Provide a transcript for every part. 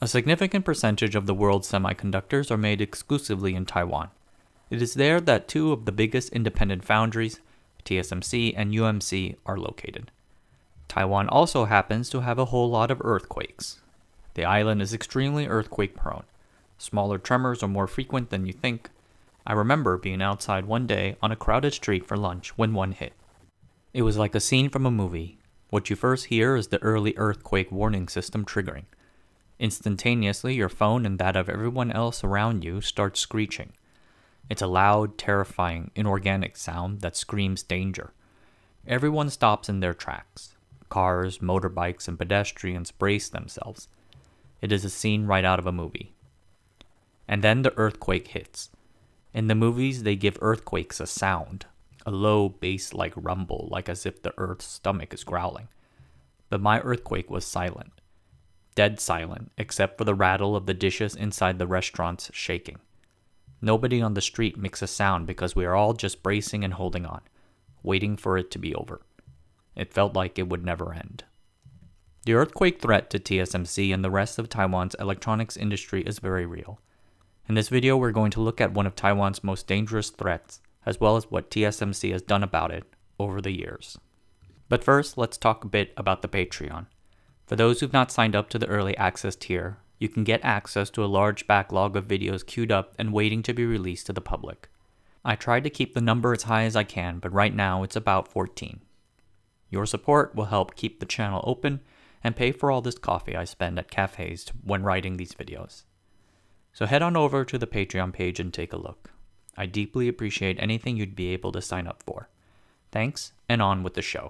A significant percentage of the world's semiconductors are made exclusively in Taiwan. It is there that two of the biggest independent foundries, TSMC and UMC, are located. Taiwan also happens to have a whole lot of earthquakes. The island is extremely earthquake prone. Smaller tremors are more frequent than you think. I remember being outside one day on a crowded street for lunch when one hit. It was like a scene from a movie. What you first hear is the early earthquake warning system triggering. Instantaneously, your phone and that of everyone else around you starts screeching. It's a loud, terrifying, inorganic sound that screams danger. Everyone stops in their tracks. Cars, motorbikes, and pedestrians brace themselves. It is a scene right out of a movie. And then the earthquake hits. In the movies, they give earthquakes a sound, a low bass-like rumble, like as if the Earth's stomach is growling. But my earthquake was silent. Dead silent, except for the rattle of the dishes inside the restaurants shaking. Nobody on the street makes a sound because we are all just bracing and holding on, waiting for it to be over. It felt like it would never end. The earthquake threat to TSMC and the rest of Taiwan's electronics industry is very real. In this video, we're going to look at one of Taiwan's most dangerous threats, as well as what TSMC has done about it over the years. But first, let's talk a bit about the Patreon. For those who've not signed up to the early access tier, you can get access to a large backlog of videos queued up and waiting to be released to the public. I tried to keep the number as high as I can, but right now it's about 14. Your support will help keep the channel open and pay for all this coffee I spend at cafes when writing these videos. So head on over to the Patreon page and take a look. I deeply appreciate anything you'd be able to sign up for. Thanks, and on with the show.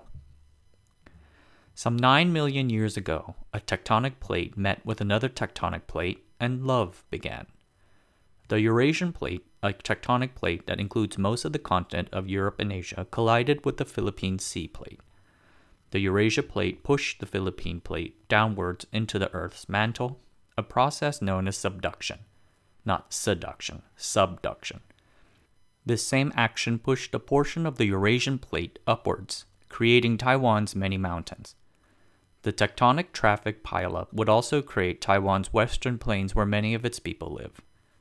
Some 9 million years ago, a tectonic plate met with another tectonic plate, and love began. The Eurasian plate, a tectonic plate that includes most of the continent of Europe and Asia, collided with the Philippine Sea plate. The Eurasia plate pushed the Philippine plate downwards into the Earth's mantle, a process known as subduction. Not seduction, subduction. This same action pushed a portion of the Eurasian plate upwards, creating Taiwan's many mountains. The tectonic traffic pileup would also create Taiwan's western plains where many of its people live.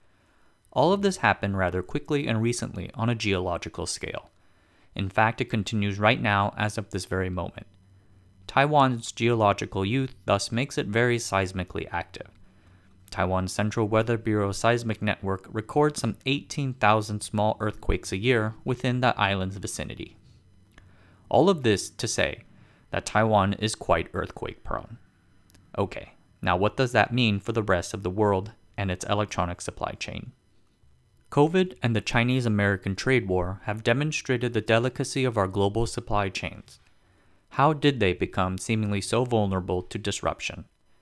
All of this happened rather quickly and recently on a geological scale. In fact, it continues right now as of this very moment. Taiwan's geological youth thus makes it very seismically active. Taiwan's Central Weather Bureau seismic network records some 18,000 small earthquakes a year within the island's vicinity. All of this to say that Taiwan is quite earthquake prone. Okay, now what does that mean for the rest of the world and its electronic supply chain? COVID and the Chinese-American trade war have demonstrated the delicacy of our global supply chains. How did they become seemingly so vulnerable to disruption?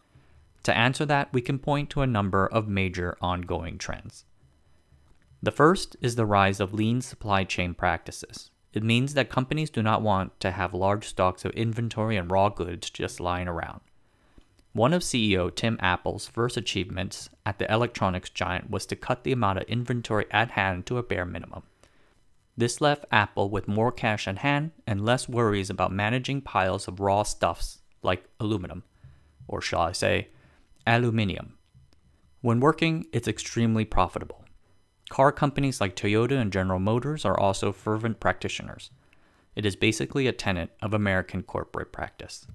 To answer that, we can point to a number of major ongoing trends. The first is the rise of lean supply chain practices. It means that companies do not want to have large stocks of inventory and raw goods just lying around. One of CEO Tim Apple's first achievements at the electronics giant was to cut the amount of inventory at hand to a bare minimum. This left Apple with more cash at hand and less worries about managing piles of raw stuffs like aluminum, or shall I say, aluminium. When working, it's extremely profitable. Car companies like Toyota and General Motors are also fervent practitioners. It is basically a tenet of American corporate practice.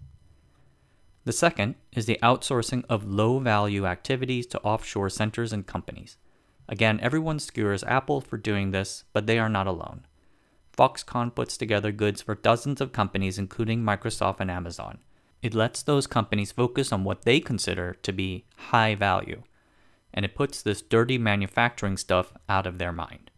The second is the outsourcing of low-value activities to offshore centers and companies. Again, everyone skewers Apple for doing this, but they are not alone. Foxconn puts together goods for dozens of companies, including Microsoft and Amazon. It lets those companies focus on what they consider to be high value, and it puts this dirty manufacturing stuff out of their mind.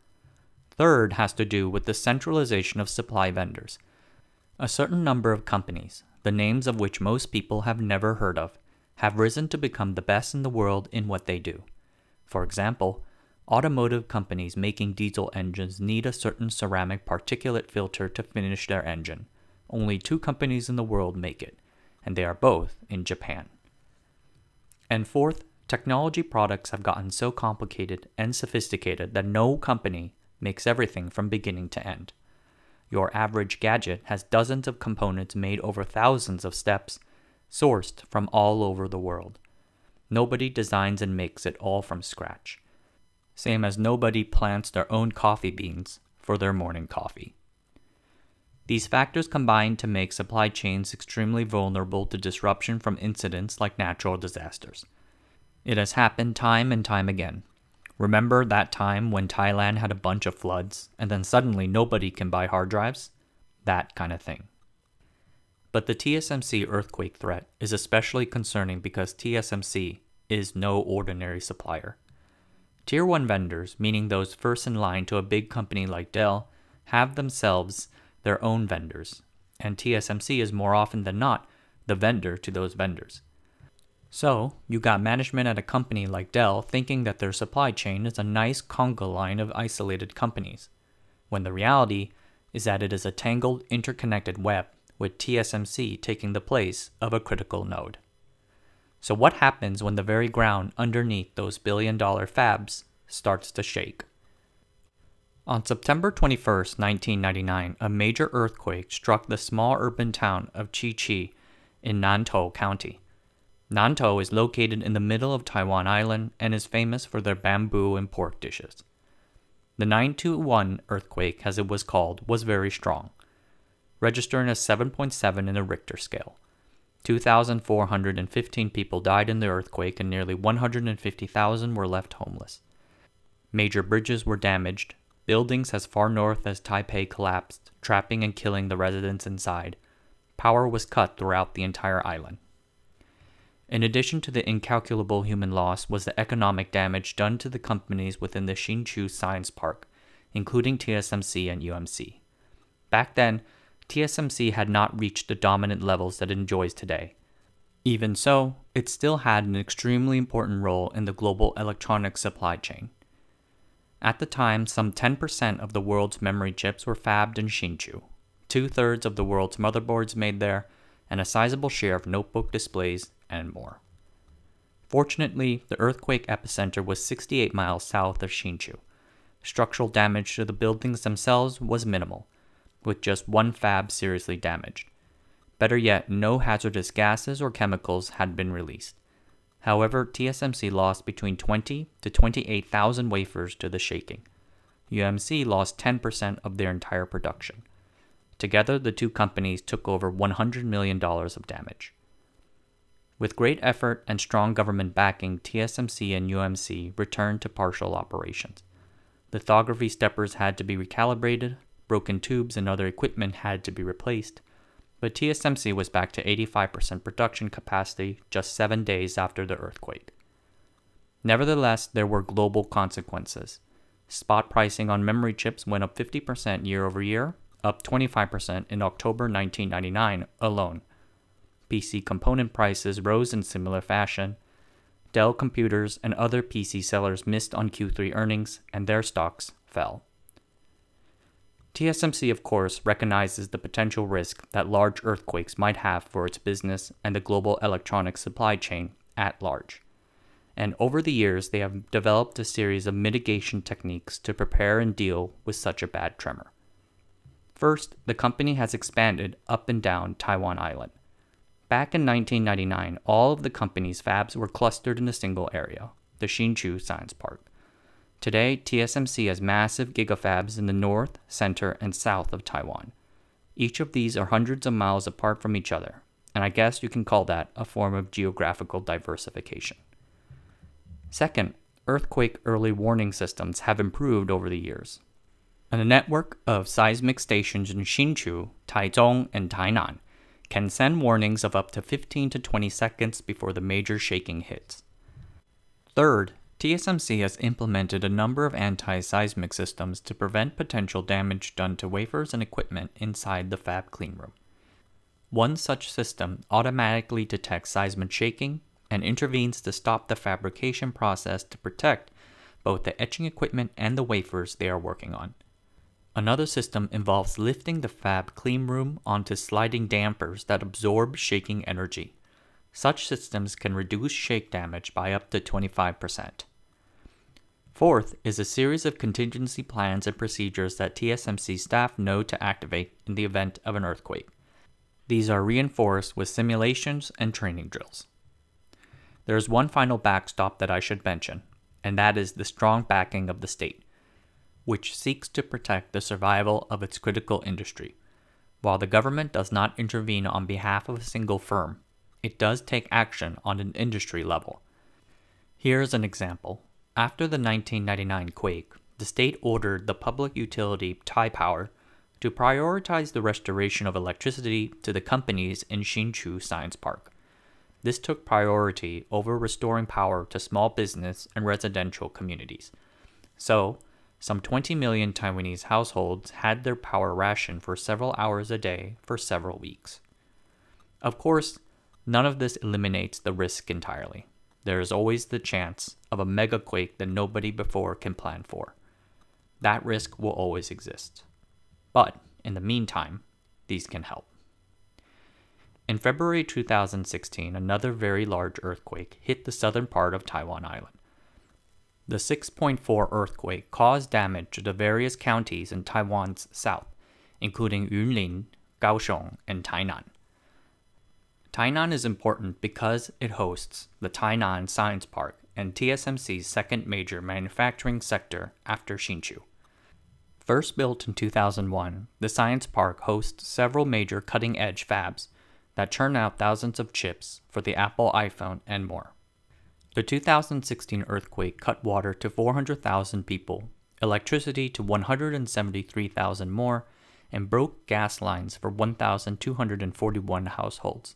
Third has to do with the centralization of supply vendors. A certain number of companies, the names of which most people have never heard of, have risen to become the best in the world in what they do. For example, automotive companies making diesel engines need a certain ceramic particulate filter to finish their engine. Only 2 companies in the world make it, and they are both in Japan. And fourth, technology products have gotten so complicated and sophisticated that no company makes everything from beginning to end. Your average gadget has dozens of components made over thousands of steps, sourced from all over the world. Nobody designs and makes it all from scratch. Same as nobody plants their own coffee beans for their morning coffee. These factors combine to make supply chains extremely vulnerable to disruption from incidents like natural disasters. It has happened time and time again. Remember that time when Thailand had a bunch of floods and then suddenly nobody can buy hard drives? That kind of thing. But the TSMC earthquake threat is especially concerning because TSMC is no ordinary supplier. Tier 1 vendors, meaning those first in line to a big company like Dell, have themselves their own vendors, and TSMC is more often than not the vendor to those vendors. So, you got management at a company like Dell thinking that their supply chain is a nice conga line of isolated companies, when the reality is that it is a tangled, interconnected web with TSMC taking the place of a critical node. So what happens when the very ground underneath those billion-dollar fabs starts to shake? On September 21, 1999, a major earthquake struck the small urban town of Chi in Nantou County. Nantou is located in the middle of Taiwan Island and is famous for their bamboo and pork dishes. The 921 earthquake, as it was called, was very strong, registering a 7.7 in the Richter scale. 2,415 people died in the earthquake and nearly 150,000 were left homeless. Major bridges were damaged. Buildings as far north as Taipei collapsed, trapping and killing the residents inside. Power was cut throughout the entire island. In addition to the incalculable human loss was the economic damage done to the companies within the Hsinchu Science Park, including TSMC and UMC. Back then, TSMC had not reached the dominant levels that it enjoys today. Even so, it still had an extremely important role in the global electronics supply chain. At the time, some 10% of the world's memory chips were fabbed in Hsinchu, 2/3 of the world's motherboards made there, and a sizable share of notebook displays and more. Fortunately, the earthquake epicenter was 68 miles south of Hsinchu. Structural damage to the buildings themselves was minimal, with just one fab seriously damaged. Better yet, no hazardous gases or chemicals had been released. However, TSMC lost between 20 to 28,000 wafers to the shaking. UMC lost 10% of their entire production. Together, the two companies took over $100 million of damage. With great effort and strong government backing, TSMC and UMC returned to partial operations. Lithography steppers had to be recalibrated, broken tubes and other equipment had to be replaced, but TSMC was back to 85% production capacity just 7 days after the earthquake. Nevertheless, there were global consequences. Spot pricing on memory chips went up 50% year over year, up 25% in October 1999 alone. PC component prices rose in similar fashion. Dell Computers and other PC sellers missed on Q3 earnings, and their stocks fell. TSMC, of course, recognizes the potential risk that large earthquakes might have for its business and the global electronics supply chain at large. And over the years, they have developed a series of mitigation techniques to prepare and deal with such a bad tremor. First, the company has expanded up and down Taiwan Island. Back in 1999, all of the company's fabs were clustered in a single area, the Hsinchu Science Park. Today, TSMC has massive gigafabs in the north, center, and south of Taiwan. Each of these are hundreds of miles apart from each other, and I guess you can call that a form of geographical diversification. Second, earthquake early warning systems have improved over the years. And a network of seismic stations in Hsinchu, Taichung, and Tainan can send warnings of up to 15 to 20 seconds before the major shaking hits. Third, TSMC has implemented a number of anti-seismic systems to prevent potential damage done to wafers and equipment inside the fab cleanroom. One such system automatically detects seismic shaking and intervenes to stop the fabrication process to protect both the etching equipment and the wafers they are working on. Another system involves lifting the fab cleanroom onto sliding dampers that absorb shaking energy. Such systems can reduce shake damage by up to 25%. Fourth is a series of contingency plans and procedures that TSMC staff know to activate in the event of an earthquake. These are reinforced with simulations and training drills. There is one final backstop that I should mention, and that is the strong backing of the state, which seeks to protect the survival of its critical industry. While the government does not intervene on behalf of a single firm, it does take action on an industry level. Here is an example. After the 1999 quake, the state ordered the public utility Taipower to prioritize the restoration of electricity to the companies in Hsinchu Science Park. This took priority over restoring power to small business and residential communities. So, some 20 million Taiwanese households had their power rationed for several hours a day for several weeks. Of course, none of this eliminates the risk entirely. There is always the chance of a megaquake that nobody before can plan for. That risk will always exist. But, in the meantime, these can help. In February 2016, another very large earthquake hit the southern part of Taiwan Island. The 6.4 earthquake caused damage to the various counties in Taiwan's south, including Yunlin, Kaohsiung, and Tainan. Tainan is important because it hosts the Tainan Science Park and TSMC's second major manufacturing sector after Hsinchu. First built in 2001, the Science Park hosts several major cutting-edge fabs that churn out thousands of chips for the Apple iPhone and more. The 2016 earthquake cut water to 400,000 people, electricity to 173,000 more, and broke gas lines for 1,241 households.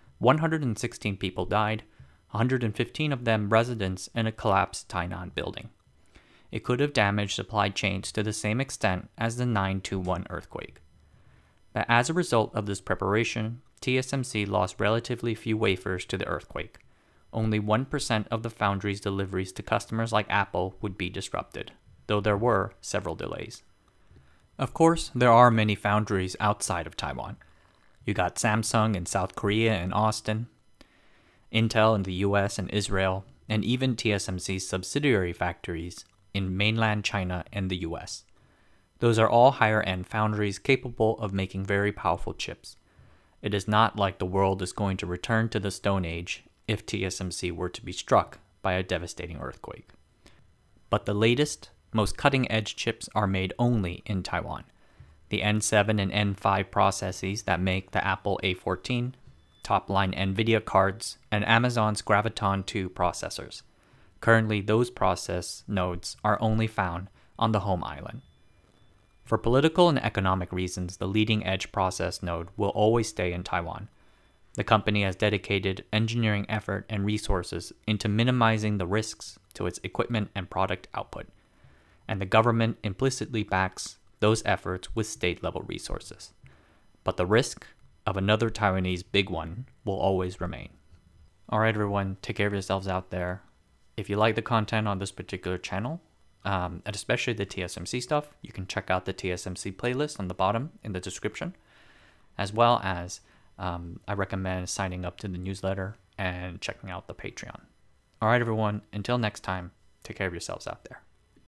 116 people died, 115 of them residents in a collapsed Tainan building. It could have damaged supply chains to the same extent as the 9/21 earthquake. But as a result of this preparation, TSMC lost relatively few wafers to the earthquake. Only 1% of the foundry's deliveries to customers like Apple would be disrupted, though there were several delays. Of course, there are many foundries outside of Taiwan. You got Samsung in South Korea and Austin, Intel in the US and Israel, and even TSMC's subsidiary factories in mainland China and the US. Those are all higher-end foundries capable of making very powerful chips. It is not like the world is going to return to the Stone Age if TSMC were to be struck by a devastating earthquake. But the latest, most cutting-edge chips are made only in Taiwan. The N7 and N5 processes that make the Apple A14, top-line NVIDIA cards, and Amazon's Graviton 2 processors. Currently, those process nodes are only found on the home island. For political and economic reasons, the leading-edge process node will always stay in Taiwan. The company has dedicated engineering effort and resources into minimizing the risks to its equipment and product output, and the government implicitly backs those efforts with state-level resources. But the risk of another Taiwanese big one will always remain. Alright everyone, take care of yourselves out there. If you like the content on this particular channel, and especially the TSMC stuff, you can check out the TSMC playlist on the bottom in the description, as well as I recommend signing up to the newsletter and checking out the Patreon. Alright everyone, until next time, take care of yourselves out there.